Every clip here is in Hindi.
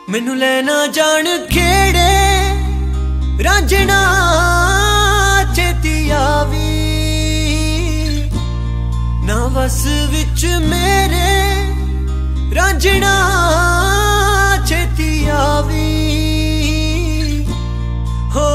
मैनू लेना जान खेड़े रांझना छेती आवी ना बस विच मेरे रांझना छेती आवी हो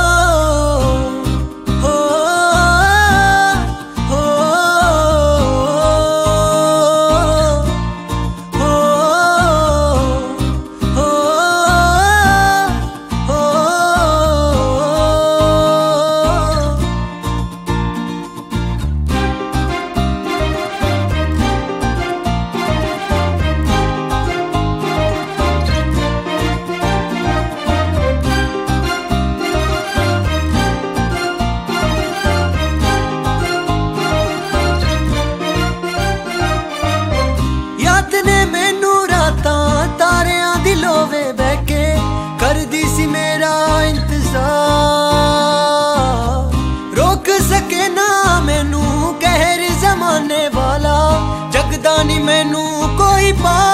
लोवे बैके कर दी सी मेरा इंतजार रोक सके ना मैनू कहर जमाने वाला जगदा नी मैनू कोई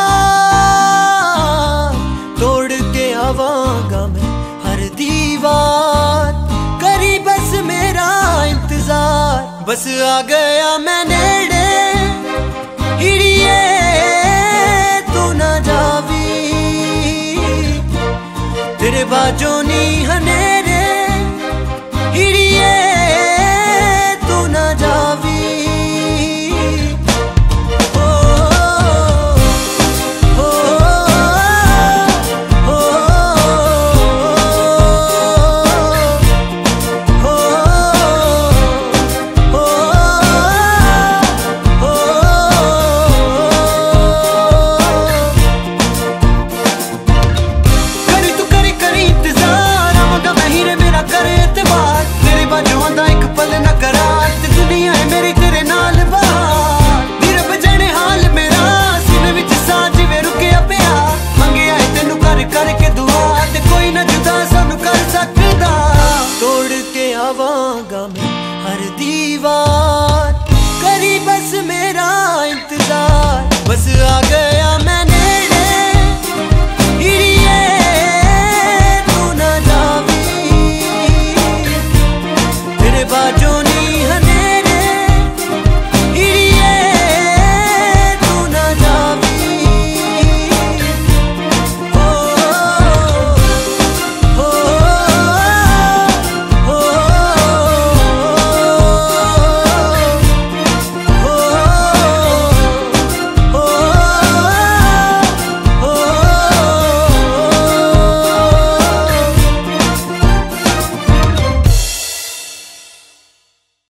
पार तोड़ के आवांगा मैं हर दीवार करी बस मेरा इंतजार बस आ गया मैं नेड़े हिड़िए तू ना जावी तेरे बाजो नी हनेरे हिड़िए तू ना जावी ओ, ओ, ओ, आवांगा मैं हर दीवार करी बस मेरा इंतजार।